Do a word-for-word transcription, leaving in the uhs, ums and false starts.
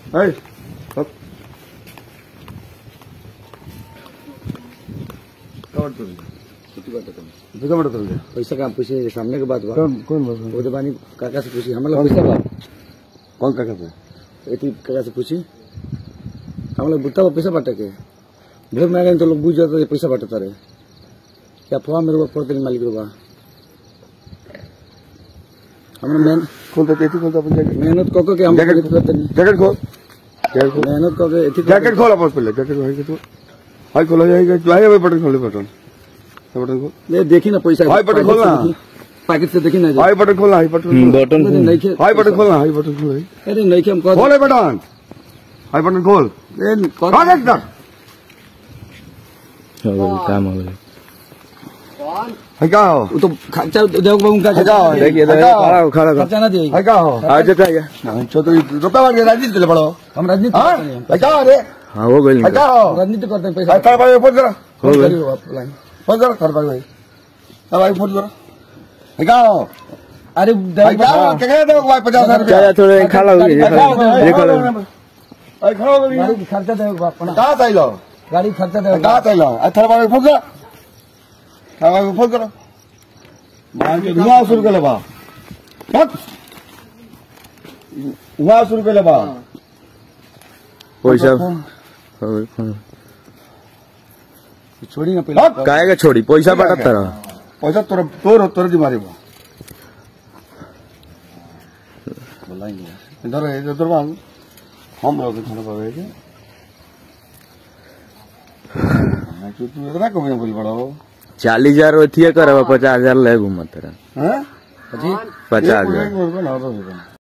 A cover तो कितनी बात है कितना बात है पैसा का पूछे सामने के बात कौन कौन बात वो दबानी काका से पूछी हम लोग पैसा बा कौन काका से एती काका से पूछी हम लोग बुट्टा पैसा बांटे के भीड़ में गए तो लोग बुझ जाते पैसा बांटता रहे क्या फुआ मेरे ऊपर पड़ते मालिक बा हमने मेहनत खोलते थे खोलते अपन जैकेट मेहनत को के हम जैकेट खोलते नहीं जैकेट खोल जैकेट खोल मेहनत को के एथी जैकेट खोल अपन पहले जैकेट भाई के तो हाय खोलो जाएगा भाई भाई बटन खोले बटन बटन खोल ले देखी ना पैसा हाय बटन खोलना पैकेट से देखी ना हाय बटन खोलना हाय बटन बटन नहीं हाय बटन खोलना हाय बटन खोल अरे नहीं के हम खोल बटन हाय बटन खोल ए कौन एकदम हो काम हो गया है क्या हो वो तो खर्चा देव बाबू का खर्चा देखिए खड़ा खड़ा खर्चा ना दे है क्या हो आ जाता है ना चौधरी रुपया वाले राजनीति ले पड़ो हम राजनीति है क्या अरे हां हो गई है क्या हो राजनीति करते हैं पैसा कर भाई फोन करो हो गई फोन करो कर भाई अब भाई फोन करो है क्या हो अरे क्या क्या दो भाई पचास रुपया थोड़े खा लो ये खा लो अरे खा लो गाड़ी खर्चा दे बाप कहां चाहिए गाड़ी खर्चा दे कहां चाहिए अरे भाई फोन करो हाँ फोन करो वहाँ शुरू कर ले बा वहाँ शुरू कर ले बा पैसा छोड़ी ना पहले काहे का छोड़ी पैसा बांटता रहा पैसा तोर तोर तोर दिमारी बा बोलाएंगे इधर इधर बांग हम लोग खाना पावे तू तू इतना कम बोल बड़ा हो चालीस हजार थी कर पचास हजार ले घूमत रहा पचास हजार